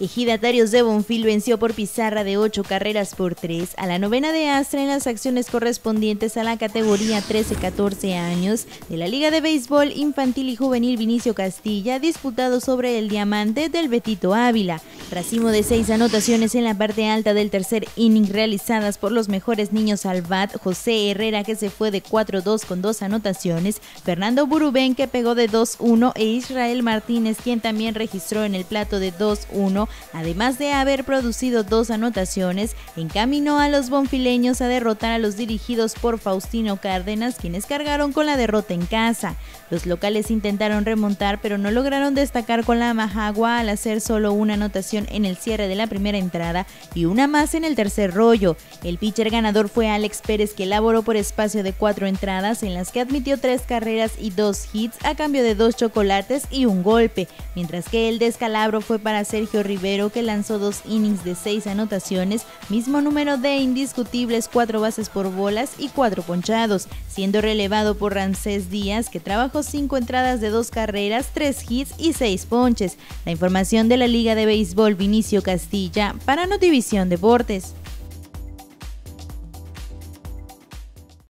Ejidatarios de Bonfil venció por pizarra de 8 carreras por 3 a la novena de Astra en las acciones correspondientes a la categoría 13-14 años de la Liga de Béisbol Infantil y Juvenil Vinicio Castilla, disputado sobre el diamante del Betito Ávila. Racimo de 6 anotaciones en la parte alta del tercer inning realizadas por los mejores niños al bat, José Herrera, que se fue de 4-2 con 2 anotaciones, Fernando Burubén, que pegó de 2-1, e Israel Martínez, quien también registró en el plato de 2-1, además de haber producido 2 anotaciones, encaminó a los bonfileños a derrotar a los dirigidos por Faustino Cárdenas, quienes cargaron con la derrota en casa. Los locales intentaron remontar, pero no lograron destacar con la majagua al hacer solo una anotación en el cierre de la primera entrada y una más en el tercer rollo. El pitcher ganador fue Alex Pérez, que laboró por espacio de 4 entradas, en las que admitió 3 carreras y 2 hits a cambio de 2 chocolates y un golpe, mientras que el descalabro fue para Sergio Rivero, que lanzó 2 innings de 6 anotaciones, mismo número de indiscutibles 4 bases por bolas y 4 ponchados, siendo relevado por Ramsés Díaz, que trabajó 5 entradas de 2 carreras, 3 hits y 6 ponches. La información de la Liga de Béisbol Vinicio Castilla para Notivisión Deportes.